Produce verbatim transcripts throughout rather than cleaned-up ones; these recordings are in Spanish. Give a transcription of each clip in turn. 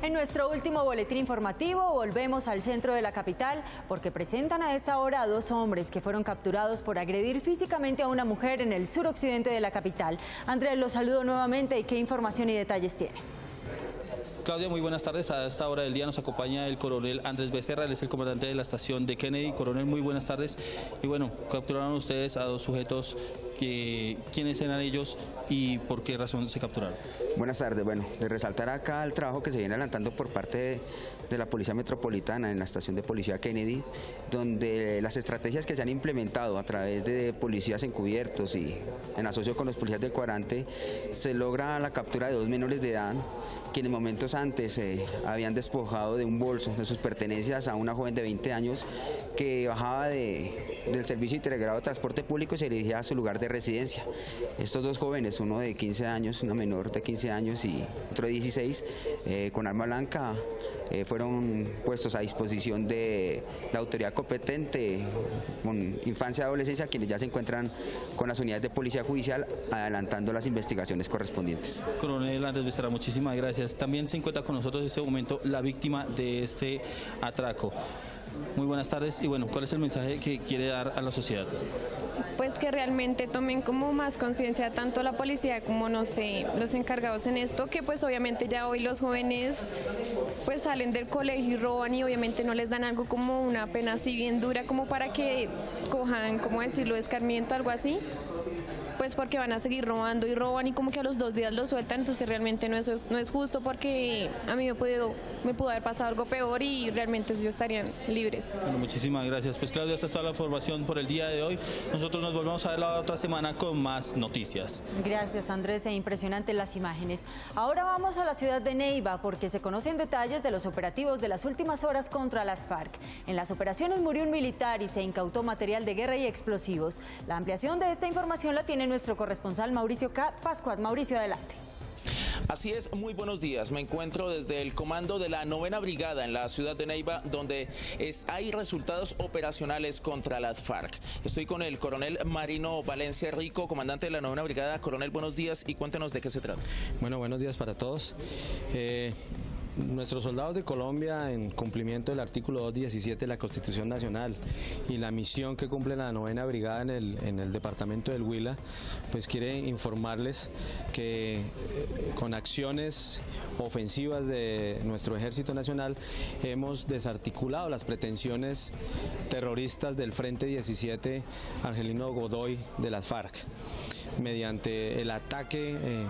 En nuestro último boletín informativo volvemos al centro de la capital porque presentan a esta hora a dos hombres que fueron capturados por agredir físicamente a una mujer en el suroccidente de la capital. Andrés, los saludo nuevamente y ¿qué información y detalles tiene? Claudia, muy buenas tardes. A esta hora del día nos acompaña el coronel Andrés Becerra, él es el comandante de la estación de Kennedy. Coronel, muy buenas tardes. Y bueno, capturaron ustedes a dos sujetos. Que, ¿Quiénes eran ellos y por qué razón se capturaron? Buenas tardes. Bueno, de resaltar acá el trabajo que se viene adelantando por parte de, de la Policía Metropolitana en la estación de policía Kennedy, donde las estrategias que se han implementado a través de policías encubiertos y en asocio con los policías del cuadrante, se logra la captura de dos menores de edad quienes momentos antes eh, habían despojado de un bolso de sus pertenencias a una joven de veinte años que bajaba de, del servicio integrado de transporte público y se dirigía a su lugar de residencia. Estos dos jóvenes, uno de quince años, una menor de quince años y otro de dieciséis, eh, con arma blanca, eh, fueron puestos a disposición de la autoridad competente con infancia y adolescencia, quienes ya se encuentran con las unidades de policía judicial adelantando las investigaciones correspondientes. Coronel Andrés Becerra, muchísimas gracias. También se encuentra con nosotros en este momento la víctima de este atraco. Muy buenas tardes y bueno, ¿cuál es el mensaje que quiere dar a la sociedad? Pues que realmente tomen como más conciencia tanto la policía como, no sé, los encargados en esto, que pues obviamente ya hoy los jóvenes pues salen del colegio y roban y obviamente no les dan algo como una pena así bien dura como para que cojan, ¿cómo decirlo?, escarmiento, algo así. Pues porque van a seguir robando y roban y como que a los dos días lo sueltan, entonces realmente no es, no es justo porque a mí me pudo, me pudo haber pasado algo peor y realmente ellos estarían libres. Bueno, muchísimas gracias. Pues Claudia, esta es toda la información por el día de hoy. Nosotros nos volvemos a ver la otra semana con más noticias. Gracias, Andrés, e impresionantes las imágenes. Ahora vamos a la ciudad de Neiva porque se conocen detalles de los operativos de las últimas horas contra las FARC. En las operaciones murió un militar y se incautó material de guerra y explosivos. La ampliación de esta información la tiene nuestro corresponsal Mauricio Pascuas. Mauricio, adelante. Así es, muy buenos días. Me encuentro desde el comando de la novena brigada en la ciudad de Neiva, donde es, hay resultados operacionales contra las FARC. Estoy con el coronel Marino Valencia Rico, comandante de la novena brigada. Coronel, buenos días y cuéntenos de qué se trata. Bueno, buenos días para todos. Eh... Nuestros soldados de Colombia, en cumplimiento del artículo doscientos diecisiete de la Constitución Nacional y la misión que cumple la novena brigada en el, en el departamento del Huila, pues quiere informarles que eh, con acciones ofensivas de nuestro Ejército Nacional hemos desarticulado las pretensiones terroristas del Frente diecisiete Angelino Godoy de las FARC mediante el ataque eh,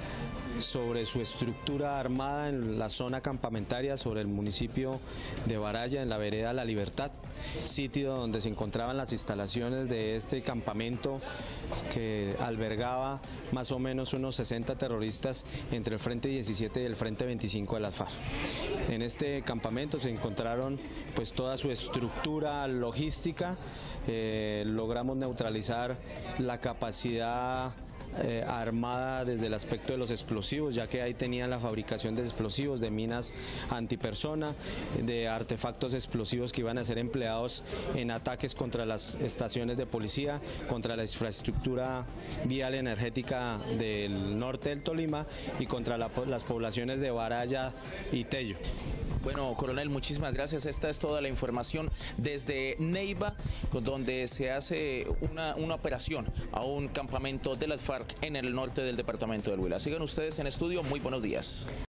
sobre su estructura armada en la zona campamentaria sobre el municipio de Baraya, en la vereda La Libertad, sitio donde se encontraban las instalaciones de este campamento que albergaba más o menos unos sesenta terroristas entre el Frente diecisiete y el Frente veinticinco de las FARC. En este campamento se encontraron pues toda su estructura logística, eh, logramos neutralizar la capacidad Eh, armada desde el aspecto de los explosivos, ya que ahí tenían la fabricación de explosivos, de minas antipersona, de artefactos explosivos que iban a ser empleados en ataques contra las estaciones de policía, contra la infraestructura vial energética del norte del Tolima y contra la, las poblaciones de Baraya y Tello. Bueno, coronel, muchísimas gracias. Esta es toda la información desde Neiva, donde se hace una, una operación a un campamento de las FARC en el norte del departamento del Huila. Sigan ustedes en estudio, muy buenos días.